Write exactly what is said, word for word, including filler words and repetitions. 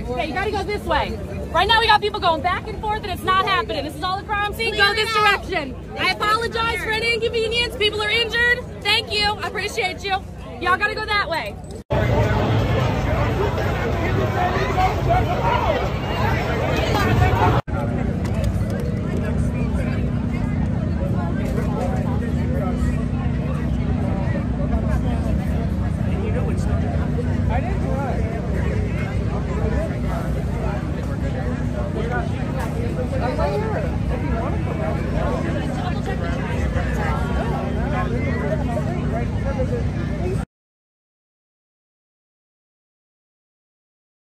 Okay, you gotta go this way. Right now we got people going back and forth and it's not happening. This is all a crime scene. Go this direction. I apologize for any inconvenience. People are injured. Thank you. I appreciate you. Y'all gotta go that way.